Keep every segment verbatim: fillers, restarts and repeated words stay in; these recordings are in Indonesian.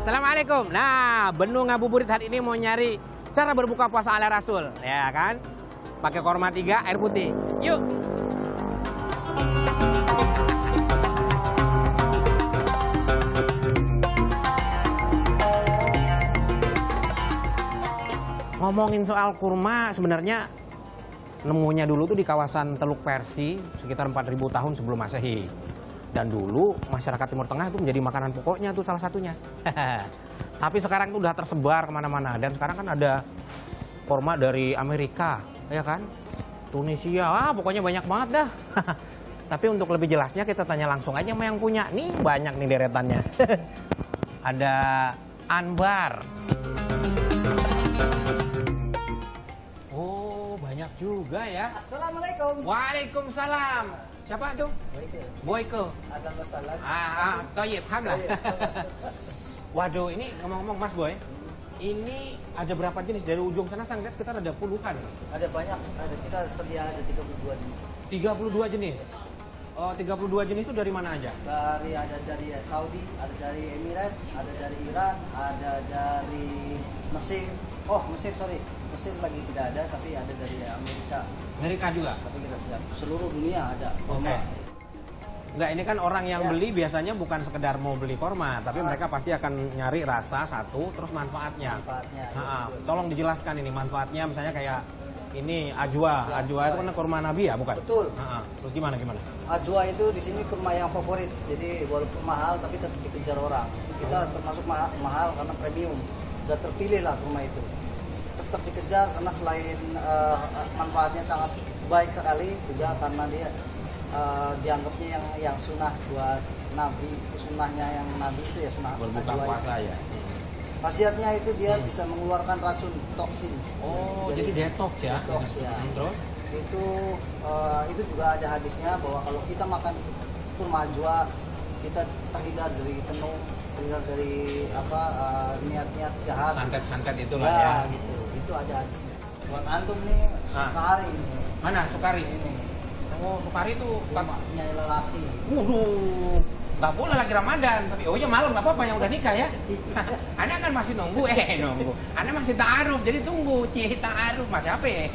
Assalamualaikum. Nah, Benu Ngabuburit hari ini mau nyari cara berbuka puasa ala Rasul, ya kan? Pakai korma tiga, air putih. Yuk. Ngomongin soal kurma, sebenarnya nemunya dulu tuh di kawasan Teluk Persi sekitar empat ribu tahun sebelum Masehi. Dan dulu masyarakat Timur Tengah itu menjadi makanan pokoknya tuh salah satunya. Tapi sekarang itu udah tersebar kemana-mana. Dan sekarang kan ada kurma dari Amerika, ya kan? Tunisia, ah pokoknya banyak banget dah. Tapi untuk lebih jelasnya kita tanya langsung aja sama yang punya. Nih banyak nih deretannya. Ada Anbar. Oh banyak juga ya. Assalamualaikum. Waalaikumsalam. Siapa tuh? Boyke. Boyke. Ada masalah. Ah, ah toyib, alhamdulillah. Waduh, ini ngomong-ngomong Mas Boy, ini ada berapa jenis? Dari ujung sana saya lihat sekitar ada puluhan. Ada banyak, ada kita sedia ada tiga puluh dua jenis. tiga puluh dua jenis? Oh, tiga puluh dua jenis itu dari mana aja? Dari ada dari Saudi, ada dari Emirates, ada dari Iran, ada dari Mesir. Oh, Mesir sorry. Mesir lagi tidak ada, tapi ada dari Amerika. Amerika juga? Tapi kita sudah seluruh dunia ada. Oke. Okay. Enggak, ini kan orang yang ya. beli biasanya bukan sekedar mau beli korma, tapi ah. mereka pasti akan nyari rasa satu, terus manfaatnya. Manfaatnya. Ha -ha. Ya, tolong dijelaskan ini manfaatnya, misalnya kayak ini ajwa. Ya, ajwa itu kan kurma Nabi ya, bukan? Betul. Ha -ha. Terus gimana gimana? Ajwa itu di sini kurma yang favorit. Jadi walaupun mahal tapi tetap dikejar orang. Kita termasuk mahal, mahal karena premium. Sudah terpilih lah kurma itu. Tetap dikejar karena selain uh, manfaatnya sangat baik sekali juga karena dia uh, dianggapnya yang yang sunnah buat Nabi, sunnahnya yang Nabi itu ya sunnah berbuka puasa ya. Khasiatnya itu dia hmm. bisa mengeluarkan racun toksin. Oh, jadi, jadi detox ya. Detox ya. Hmm, terus itu uh, itu juga ada hadisnya bahwa kalau kita makan kurma ajwa kita terhindar dari tenung, terhindar dari apa niat-niat uh, jahat. Santet-santet itulah ya. ya. Gitu. Itu ada hadisnya. Buat antum nih Sukari ini. Mana Sukari? Ini. Oh, Sukari itu kurmanya lelaki. Waduh. Nggak boleh lagi Ramadan, tapi oh ya malam nggak apa-apa yang udah nikah ya. Anda kan masih nunggu, eh nunggu. Anda masih ta'aruf, jadi tunggu. Cih ta'aruf, Mas apa ya?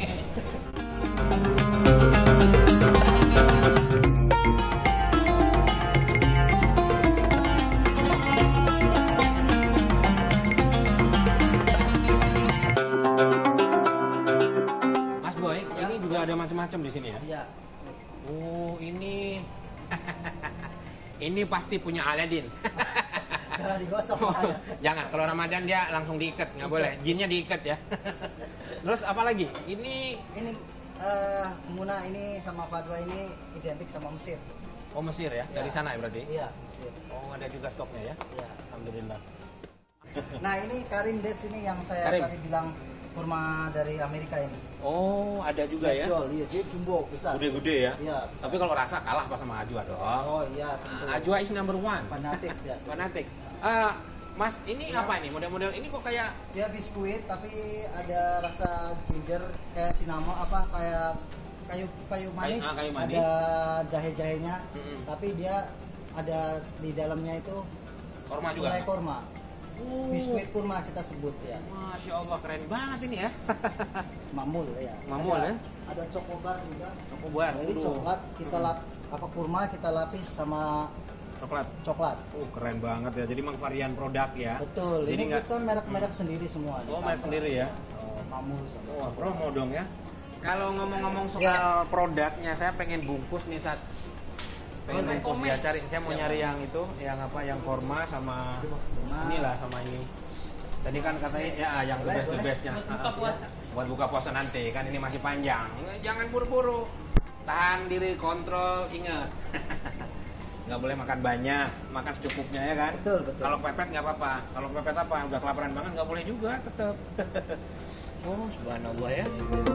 Mas Boy, ya. Ini juga ada macam-macam di sini ya? Iya. Oh, ini... Ini pasti punya Aladin. Jangan digosok. Oh, jangan, kalau Ramadan dia langsung diikat, nggak boleh. Jinnya diikat ya. Terus apa lagi? Ini ini uh, Muna ini sama Fatwa ini identik sama Mesir. Oh Mesir ya? Ya. Dari sana ya berarti? Iya, Mesir. Oh ada juga stoknya ya? Iya. Alhamdulillah. Nah ini Karim Dates ini yang saya Karim. tadi bilang kurma dari Amerika ini. Oh ada juga ya? Jol, iya dia jumbo besar. Gede-gede ya? Iya. Tapi kalau rasa kalah pas sama Ajwa dong. Oh iya. Tentu. Ajwa is number one. Fanatik ya. Fanatik. Uh, Mas ini ya. Apa ini? Model-model ini kok kayak? Dia biskuit tapi ada rasa ginger kayak cinnamon apa kayak kayu kayu manis. Kayu, ah, kayu manis. Ada jahe-jahenya. Mm-hmm. Tapi dia ada di dalamnya itu korma juga. Selai korma. Uh. Biskuit kurma kita sebut ya. Masya Allah keren banget ini ya. Mamul ya. Mamul ada, ya. Ada cokobar juga. Cokobar. Jadi coklat kita lap apa kurma kita lapis sama coklat. Coklat. Oh keren banget ya. Jadi memang varian produk ya. Betul. Jadi ini nggak... kita merek-merek hmm. sendiri semua. Oh merek sendiri ya. Oh, Mamul sama. Oh promo dong ya. Kalau ngomong-ngomong soal ya. Produknya, saya pengen bungkus nih saat pengen bungkus ya cari. Saya mau ya. nyari yang itu, yang apa, yang korma sama nah. inilah sama ini. Tadi kan katanya ya yang the best the bestnya. Buka puasa. Buat buka puasa nanti kan ini masih panjang. Jangan buru-buru. Tahan diri, kontrol, ingat. Nggak boleh makan banyak, makan secukupnya ya kan. Betul betul. Kalau pepet nggak apa-apa. Kalau pepet apa, udah kelaparan banget nggak boleh juga tetap. Oh subhanallah ya.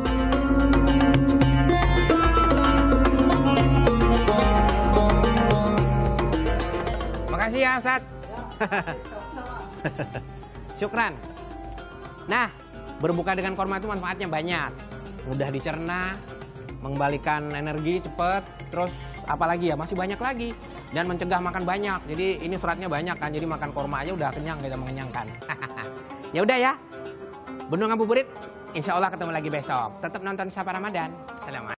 Makasih ya Ustadz. Syukran. Nah, berbuka dengan korma itu manfaatnya banyak. Mudah dicerna, mengembalikan energi cepet, terus apalagi ya masih banyak lagi, dan mencegah makan banyak. Jadi ini suratnya banyak kan, jadi makan korma aja udah kenyang, kita mengenyangkan. Ya udah ya, Bendung Ngabuburit, insya Allah ketemu lagi besok. Tetap nonton Sapa Ramadan. Assalamualaikum.